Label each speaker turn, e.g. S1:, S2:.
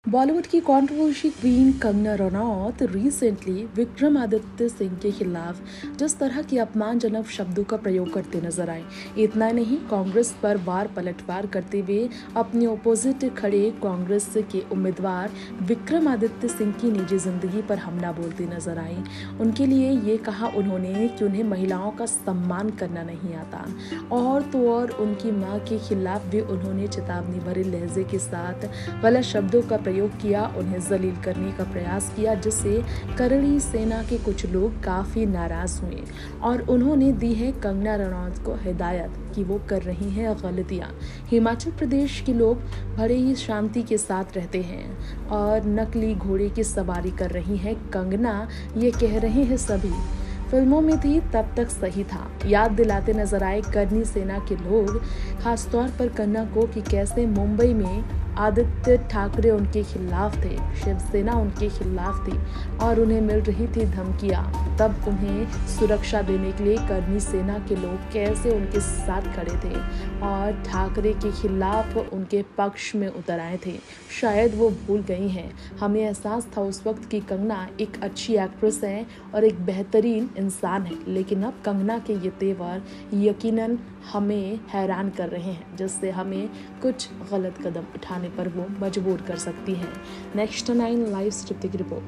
S1: बॉलीवुड की controversy queen Kangana Ranaut recently Vikramaditya Singh के खिलाफ जिस तरह के अपमानजनक शब्दों का प्रयोग करते नजर आए, इतना नहीं कांग्रेस पर वार पलटवार करते हुए अपने ओपोजिट खड़े कांग्रेस के उम्मीदवार विक्रमादित्य सिंह की निजी जिंदगी पर हमला बोलते नजर आए। उनके लिए ये कहा उन्होंने कि उन्हें महिलाओं का सम्मान करना नहीं आता, और तो और उनकी मां के खिलाफ भी उन्होंने चेतावनी भरे लहजे के साथ गलत शब्दों का प्रयोग किया, उन्हें जलील करने का प्रयास किया, जिससे करणी सेना के कुछ लोग काफी नाराज हुए और उन्होंने दी है कंगना रनौत को हिदायत कि वो कर रही हैं गलतियां। हिमाचल प्रदेश के लोग बड़े ही शांति के साथ रहते हैं और नकली घोड़े की सवारी कर रही है कंगना, ये कह रहे हैं सभी। फिल्मों में थी तब तक सही था, याद दिलाते नजर आए करनी सेना के लोग, खासतौर पर कंगना को कि कैसे मुंबई में आदित्य ठाकरे उनके खिलाफ थे, शिवसेना उनके खिलाफ थी और उन्हें मिल रही थी धमकियां। तब उन्हें सुरक्षा देने के लिए करनी सेना के लोग कैसे उनके साथ खड़े थे और ठाकरे के खिलाफ उनके पक्ष में उतर आए थे। शायद वो भूल गई हैं। हमें एहसास था उस वक्त कि कंगना एक अच्छी एक्ट्रेस है और एक बेहतरीन इंसान है, लेकिन अब कंगना के ये तेवर यकीनन हमें हैरान कर रहे हैं, जिससे हमें कुछ गलत कदम उठाने पर वो मजबूर कर सकती हैं। नेक्स्ट 9 लाइव स्क्रिप्ट की रिपोर्ट।